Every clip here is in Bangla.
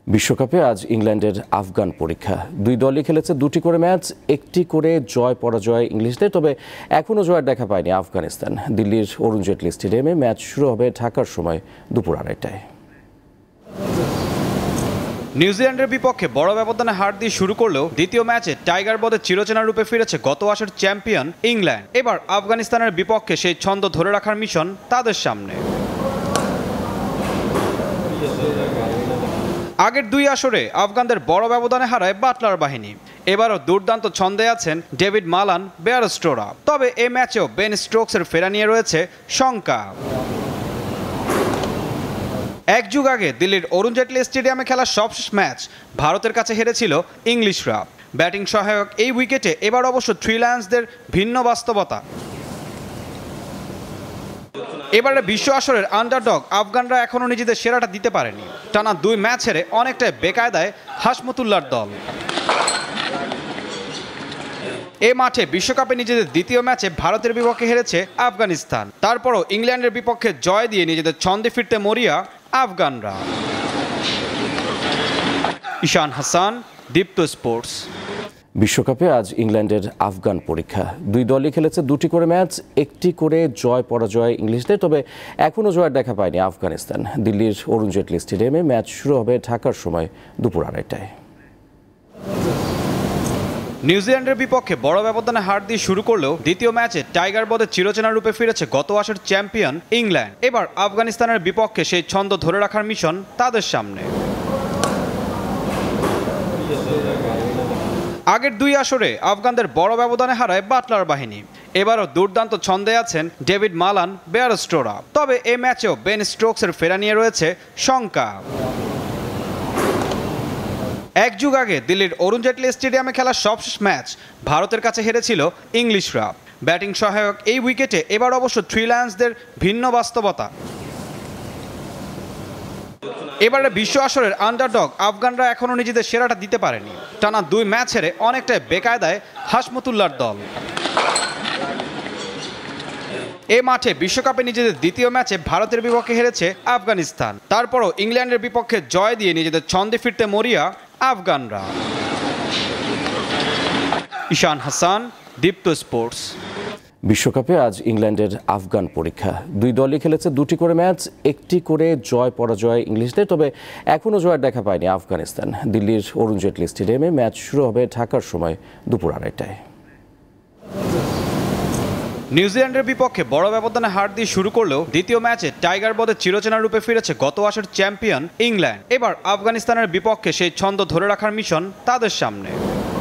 বিশ্বকাপে আজ ইংল্যান্ডের আফগান পরীক্ষা। দুই দলই খেলেছে দুটি করে ম্যাচ, একটি করে জয় পরাজয় ইংলিশদের। তবে এখনও জয়ের দেখা পায়নি আফগানিস্তান। দিল্লির অরুণ জেটলি স্টেডিয়ামে ম্যাচ শুরু হবে ঢাকার সময় দুপুর 2:30টায়। নিউজিল্যান্ডের বিপক্ষে বড় ব্যবধানে হার দিয়ে শুরু করলেও দ্বিতীয় ম্যাচে টাইগার বধে চিরচেনা রূপে ফিরেছে গত আসরের চ্যাম্পিয়ন ইংল্যান্ড। এবার আফগানিস্তানের বিপক্ষে সেই ছন্দ ধরে রাখার মিশন তাদের সামনে। আগের দুই আসরে আফগানদের বড় ব্যবধানে হারায় বাটলার বাহিনী। এবারও দুর্দান্ত ছন্দে আছেন ডেভিড মালান, বেয়ারস্টোরা। তবে এই ম্যাচেও বেন স্টোকসের ফেরা নিয়ে রয়েছে শঙ্কা। এক যুগ আগে দিল্লির অরুণ জেটলি স্টেডিয়ামে খেলা সবশেষ ম্যাচ ভারতের কাছে হেরেছিল ইংলিশরা। ব্যাটিং সহায়ক এই উইকেটে এবার অবশ্য থ্রি লায়ন্সদের ভিন্ন বাস্তবতা। এবারে বিশ্ব আসরের আন্ডারডগ আফগানরা এখনও নিজেদের সেরাটা দিতে পারেনি। টানা দুই ম্যাচ হেরে অনেকটাই বেকায়দায় হাসমতুল্লাহর দল। এ মাঠে বিশ্বকাপে নিজেদের দ্বিতীয় ম্যাচে ভারতের বিপক্ষে হেরেছে আফগানিস্তান। তারপরও ইংল্যান্ডের বিপক্ষে জয় দিয়ে নিজেদের ছন্দে ফিরতে মরিয়া আফগানরা। ঈশান হাসান, দীপ্ত স্পোর্টস। বিশ্বকাপে আজ ইংল্যান্ডের আফগান পরীক্ষা। দুই দলই খেলেছে দুটি করে ম্যাচ, একটি করে জয় পরাজয় ইংলিশদের। তবে এখনও জয়ের দেখা পায়নি আফগানিস্তান। দিল্লির অরুণ জেটলি স্টেডিয়ামে ম্যাচ শুরু হবে ঢাকার সময় দুপুর 2:30টায়। নিউজিল্যান্ডের বিপক্ষে বড় ব্যবধানে হার দিয়ে শুরু করলেও দ্বিতীয় ম্যাচে টাইগার বধে চিরচেনা রূপে ফিরেছে গত আসরের চ্যাম্পিয়ন ইংল্যান্ড। এবার আফগানিস্তানের বিপক্ষে সেই ছন্দ ধরে রাখার মিশন তাদের সামনে। আগের দুই আসরে আফগানদের বড় ব্যবধানে হারায় বাটলার বাহিনী। এবারও দুর্দান্ত ছন্দে আছেন ডেভিড মালান, বেয়ারস্টোরা। তবে এই ম্যাচেও বেন স্টোকসের ফেরা নিয়ে রয়েছে শঙ্কা। এক যুগ আগে দিল্লির অরুণ জেটলি স্টেডিয়ামে খেলা সবশেষ ম্যাচ ভারতের কাছে হেরেছিল ইংলিশরা। ব্যাটিং সহায়ক এই উইকেটে এবার অবশ্য থ্রি লায়ন্সদের ভিন্ন বাস্তবতা। এবারে বিশ্ব আসরের আন্ডারডগ আফগানরা এখনও নিজেদের সেরাটা দিতে পারেনি। টানা দুই ম্যাচ হেরে অনেকটাই বেকায়দায় হাসমতুল্লাহর দল। এ মাঠে বিশ্বকাপে নিজেদের দ্বিতীয় ম্যাচে ভারতের বিপক্ষে হেরেছে আফগানিস্তান। তারপরও ইংল্যান্ডের বিপক্ষে জয় দিয়ে নিজেদের ছন্দে ফিরতে মরিয়া আফগানরা। ঈশান হাসান, দীপ্ত স্পোর্টস। বিশ্বকাপে আজ ইংল্যান্ডের আফগান পরীক্ষা। দুই দলই খেলেছে দুটি করে ম্যাচ, একটি করে জয় পরাজয় ইংলিশদের। তবে এখনও জয়ের দেখা পায়নি আফগানিস্তান। দিল্লির অরুণ জেটলি স্টেডিয়ামে ম্যাচ শুরু হবে ঢাকার সময় দুপুর 2:30টায়। নিউজিল্যান্ডের বিপক্ষে বড় ব্যবধানে হার দিয়ে শুরু করলেও দ্বিতীয় ম্যাচে টাইগার বধে চিরচেনা রূপে ফিরেছে গত আসরের চ্যাম্পিয়ন ইংল্যান্ড। এবার আফগানিস্তানের বিপক্ষে সেই ছন্দ ধরে রাখার মিশন তাদের সামনে।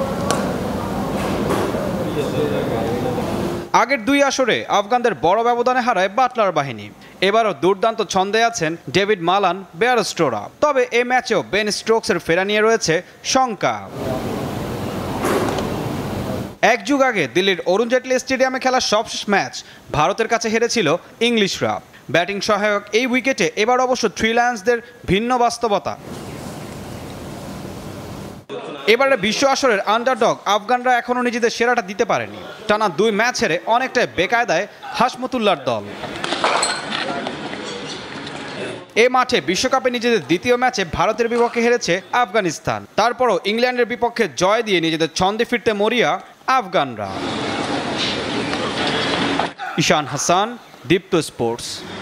আগের দুই আসরে আফগানদের বড় ব্যবধানে হারায় বাটলার বাহিনী। এবারও দুর্দান্ত ছন্দে আছেন ডেভিড মালান, বেয়ারস্টোরা। তবে এই ম্যাচেও বেন স্টোকসের ফেরা নিয়ে রয়েছে শঙ্কা। এক যুগ আগে দিল্লির অরুণ জেটলি স্টেডিয়ামে খেলা সবশেষ ম্যাচ ভারতের কাছে হেরেছিল ইংলিশরা। ব্যাটিং সহায়ক এই উইকেটে এবার অবশ্য থ্রি লায়ন্সদের ভিন্ন বাস্তবতা। এবারে বিশ্ব আসরের আন্ডারডগ আফগানরা এখনও নিজেদের সেরাটা দিতে পারেনি। টানা দুই ম্যাচ হেরে অনেকটাই বেকায়দায় হাসমতুল্লাহর দল। এ মাঠে বিশ্বকাপে নিজেদের দ্বিতীয় ম্যাচে ভারতের বিপক্ষে হেরেছে আফগানিস্তান। তারপরও ইংল্যান্ডের বিপক্ষে জয় দিয়ে নিজেদের ছন্দে ফিরতে মরিয়া আফগানরা। ঈশান হাসান, দীপ্ত স্পোর্টস।